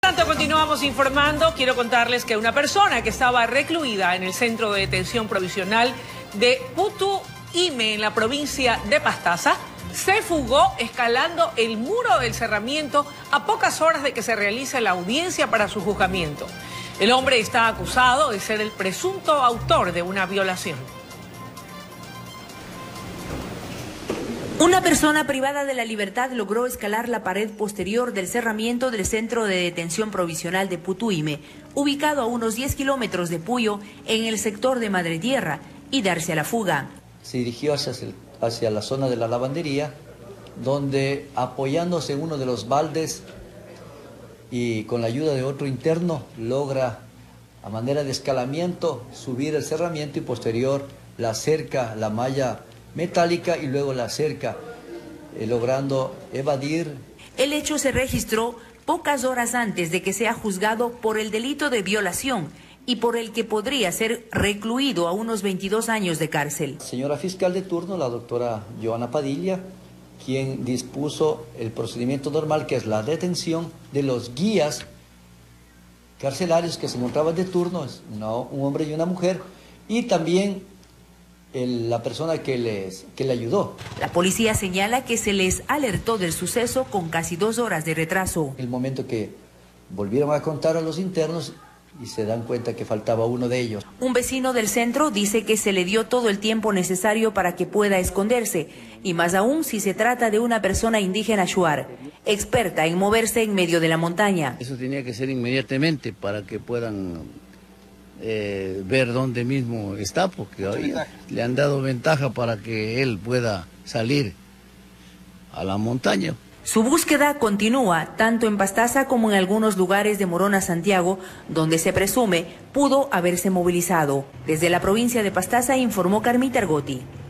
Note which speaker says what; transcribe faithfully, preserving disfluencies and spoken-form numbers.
Speaker 1: Tanto continuamos informando, quiero contarles que una persona que estaba recluida en el centro de detención provisional de Putuíme, en la provincia de Pastaza, se fugó escalando el muro del cerramiento a pocas horas de que se realice la audiencia para su juzgamiento. El hombre está acusado de ser el presunto autor de una violación.
Speaker 2: Una persona privada de la libertad logró escalar la pared posterior del cerramiento del Centro de Detención Provisional de Putuíme, ubicado a unos diez kilómetros de Puyo, en el sector de Madre Tierra, y darse a la fuga.
Speaker 3: Se dirigió hacia, hacia la zona de la lavandería, donde apoyándose en uno de los baldes y con la ayuda de otro interno, logra a manera de escalamiento subir el cerramiento y posterior la cerca, la malla metálica y luego la cerca, eh, logrando evadir.
Speaker 2: El hecho se registró pocas horas antes de que sea juzgado por el delito de violación y por el que podría ser recluido a unos veintidós años de cárcel.
Speaker 3: Señora fiscal de turno, la doctora Joana Padilla, quien dispuso el procedimiento normal, que es la detención de los guías carcelarios que se encontraban de turno, una, un hombre y una mujer, y también El, la persona que, les, que le ayudó.
Speaker 2: La policía señala que se les alertó del suceso con casi dos horas de retraso.
Speaker 3: El momento que volvieron a contar a los internos y se dan cuenta que faltaba uno de ellos.
Speaker 2: Un vecino del centro dice que se le dio todo el tiempo necesario para que pueda esconderse, y más aún si se trata de una persona indígena shuar, experta en moverse en medio de la montaña.
Speaker 4: Eso tenía que ser inmediatamente para que puedan Eh, ver dónde mismo está, porque hoy le han dado ventaja para que él pueda salir a la montaña.
Speaker 2: Su búsqueda continúa tanto en Pastaza como en algunos lugares de Morona, Santiago, donde se presume pudo haberse movilizado. Desde la provincia de Pastaza informó Carmita Argotti.